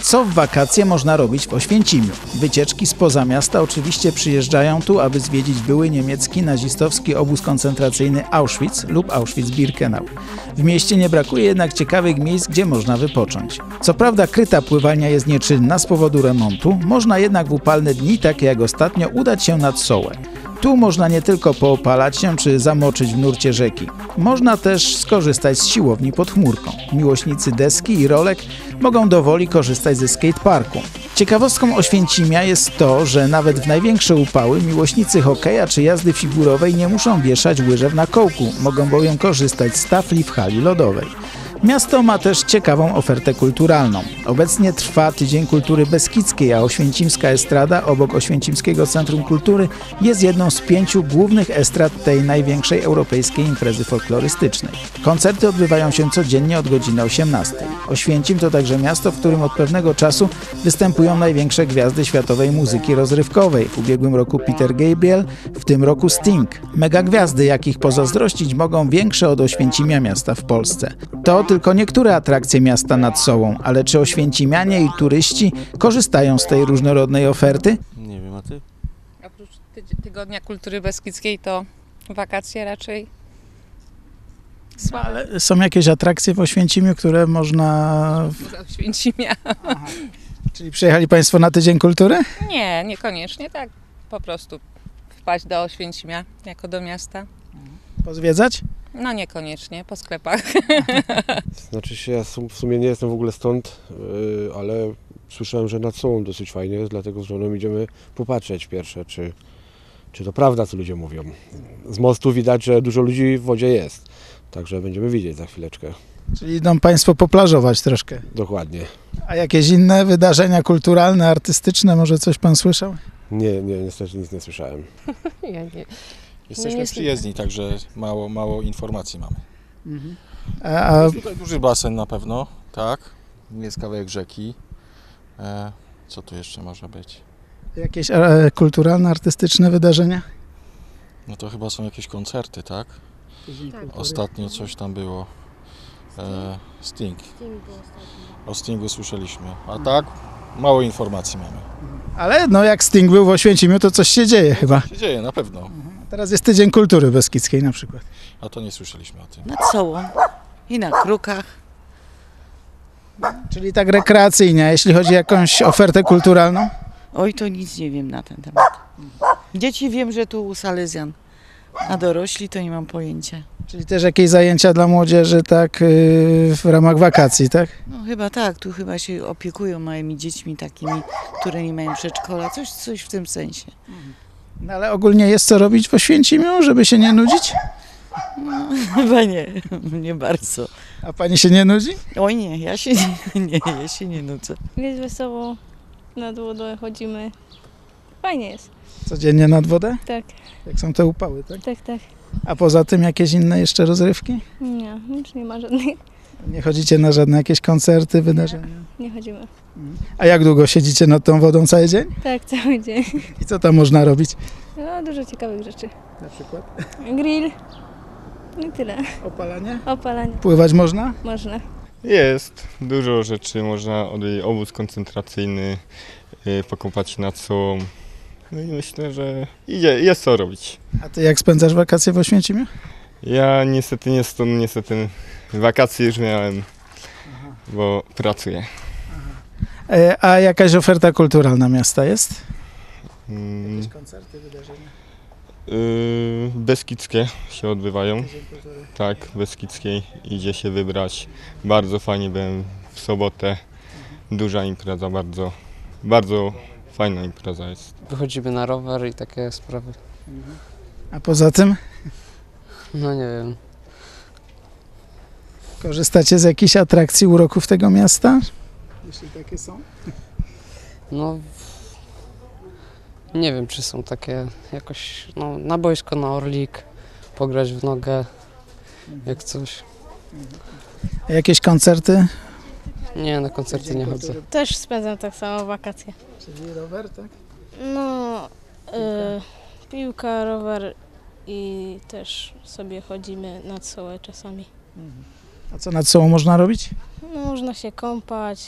Co w wakacje można robić w Oświęcimiu? Wycieczki spoza miasta oczywiście przyjeżdżają tu, aby zwiedzić były niemiecki nazistowski obóz koncentracyjny Auschwitz lub Auschwitz-Birkenau. W mieście nie brakuje jednak ciekawych miejsc, gdzie można wypocząć. Co prawda kryta pływalnia jest nieczynna z powodu remontu, można jednak w upalne dni, takie jak ostatnio, udać się nad Sołę. Tu można nie tylko poopalać się czy zamoczyć w nurcie rzeki. Można też skorzystać z siłowni pod chmurką. Miłośnicy deski i rolek mogą dowoli korzystać ze skateparku. Ciekawostką Oświęcimia jest to, że nawet w największe upały miłośnicy hokeja czy jazdy figurowej nie muszą wieszać łyżew na kołku. Mogą bowiem korzystać z tafli w hali lodowej. Miasto ma też ciekawą ofertę kulturalną. Obecnie trwa Tydzień Kultury Beskidzkiej, a Oświęcimska Estrada obok Oświęcimskiego Centrum Kultury jest jedną z 5 głównych estrad tej największej europejskiej imprezy folklorystycznej. Koncerty odbywają się codziennie od godziny 18. Oświęcim to także miasto, w którym od pewnego czasu występują największe gwiazdy światowej muzyki rozrywkowej. W ubiegłym roku Peter Gabriel, w tym roku Sting. Megagwiazdy, jakich pozazdrościć mogą większe od Oświęcimia miasta w Polsce. To tylko niektóre atrakcje miasta nad Sołą, ale czy oświęcimianie i turyści korzystają z tej różnorodnej oferty? Nie wiem, a ty? Oprócz Tygodnia Kultury Beskidzkiej to wakacje raczej słabe. Ale są jakieś atrakcje w Oświęcimiu, które można... Poza Oświęcimia. Aha. Czyli przyjechali Państwo na Tydzień Kultury? Nie, niekoniecznie, tak po prostu wpaść do Oświęcimia jako do miasta. Pozwiedzać? No niekoniecznie, po sklepach. Znaczy się, ja w sumie nie jestem w ogóle stąd, ale słyszałem, że nad Sołą dosyć fajnie jest, dlatego z żoną idziemy popatrzeć pierwsze, czy to prawda, co ludzie mówią. Z mostu widać, że dużo ludzi w wodzie jest, także będziemy widzieć za chwileczkę. Czyli idą Państwo poplażować troszkę. Dokładnie. A jakieś inne wydarzenia kulturalne, artystyczne, może coś Pan słyszał? Nie, niestety nic nie słyszałem. Ja nie. Jesteśmy przyjezdni, także mało informacji mamy. A Jest tutaj duży basen na pewno, tak. Jest kawałek rzeki. Co tu jeszcze może być? jakieś kulturalne, artystyczne wydarzenia? No to chyba są jakieś koncerty, tak? Ostatnio coś tam było. Sting. O Stingu słyszeliśmy. A tak, mało informacji mamy. Ale no jak Sting był w Oświęcimiu, to coś się dzieje chyba. Się dzieje, na pewno. Teraz jest Tydzień Kultury Beskidzkiej na przykład. A to nie słyszeliśmy o tym. Nad Sołą i na Krukach. Czyli tak rekreacyjnie, jeśli chodzi o jakąś ofertę kulturalną? Oj, to nic nie wiem na ten temat. Dzieci wiem, że tu u Salezjan, a dorośli to nie mam pojęcia. Czyli też jakieś zajęcia dla młodzieży, tak, w ramach wakacji, tak? No chyba tak, tu chyba się opiekują małymi dziećmi takimi, które nie mają przedszkola, coś w tym sensie. No, ale ogólnie jest co robić w Oświęcimiu, żeby się nie nudzić? No, chyba nie bardzo. A pani się nie nudzi? Oj nie, ja się nie nudzę. Jest wesoło, nad wodę chodzimy. Fajnie jest. Codziennie nad wodę? Tak, Jak są te upały, tak? tak. A poza tym jakieś inne jeszcze rozrywki? Nie, już nie ma żadnej. Nie chodzicie na żadne jakieś koncerty, wydarzenia? Nie chodzimy. A jak długo siedzicie nad tą wodą cały dzień? Tak, cały dzień. I co tam można robić? No, dużo ciekawych rzeczy. Na przykład? Grill. I tyle. Opalanie? Opalanie. Pływać można? Można. Jest dużo rzeczy, można odwiedzić obóz koncentracyjny, pokąpać się nad Sołą. No i myślę, że jest co robić. A ty jak spędzasz wakacje w Oświęcimiu? Ja niestety nie stąd, niestety wakacje już miałem, bo pracuję. A jakaś oferta kulturalna miasta jest? Mm, koncerty, wydarzenia? Beskidzkie się odbywają. Tak, Beskidzkiej idzie się wybrać. Bardzo fajnie byłem w sobotę. Duża impreza, bardzo fajna impreza jest. Wychodzimy na rower i takie sprawy. A poza tym No nie wiem. korzystacie z jakichś atrakcji, uroków tego miasta? Jeśli takie są. No nie wiem, czy są takie jakoś, no na boisko, na Orlik, pograć w nogę, jak coś. A jakieś koncerty? Nie, na koncerty nie chodzę. Też spędzam tak samo wakacje. Czyli rower, tak? No, piłka, rower i też sobie chodzimy nad Sołę czasami. A co nad sobą można robić? No, można się kąpać,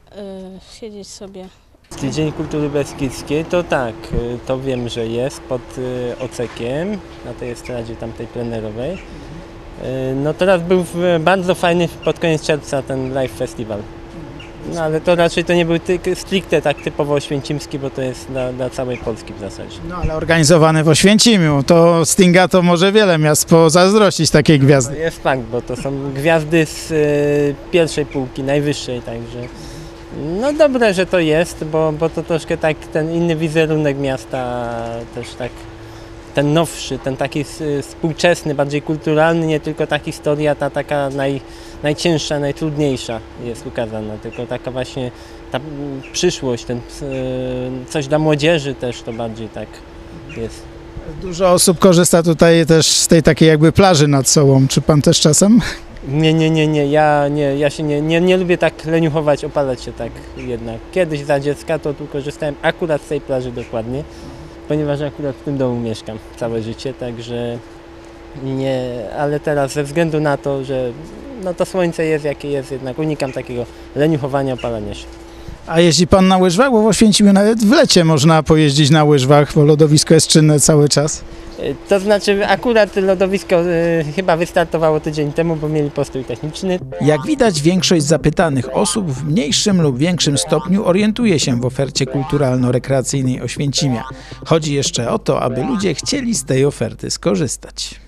Siedzieć sobie. Dzień Kultury Beskidzkiej to tak, to wiem, że jest pod Ocekiem, na tej estradzie tamtej plenerowej. No teraz był bardzo fajny pod koniec czerwca ten live festival. No ale to raczej to nie był stricte tak typowo oświęcimski, bo to jest dla całej Polski w zasadzie. No ale organizowane w Oświęcimiu, to Stinga to może wiele miast pozazdrościć takiej gwiazdy. Jest fakt, bo to są gwiazdy z pierwszej półki, najwyższej, także no dobre, że to jest, bo to troszkę tak ten inny wizerunek miasta, też tak ten nowszy, ten taki współczesny, bardziej kulturalny, nie tylko ta historia, ta taka najcięższa, najtrudniejsza jest ukazana, tylko taka właśnie ta przyszłość, coś dla młodzieży też to bardziej tak jest. Dużo osób korzysta tutaj też z tej takiej jakby plaży nad Sołą. Czy pan też czasem? Nie, ja się nie lubię tak leniuchować, opalać się tak jednak. Kiedyś za dziecka to tu korzystałem akurat z tej plaży dokładnie, ponieważ akurat w tym domu mieszkam całe życie, także nie, ale teraz ze względu na to, że no to słońce jest jakie jest, jednak unikam takiego leniuchowania, opalania się. A jeździ pan na łyżwach? Bo w Oświęcimiu nawet w lecie można pojeździć na łyżwach, bo lodowisko jest czynne cały czas. To znaczy akurat lodowisko chyba wystartowało tydzień temu, bo mieli postój techniczny. Jak widać, większość zapytanych osób w mniejszym lub większym stopniu orientuje się w ofercie kulturalno-rekreacyjnej Oświęcimia. Chodzi jeszcze o to, aby ludzie chcieli z tej oferty skorzystać.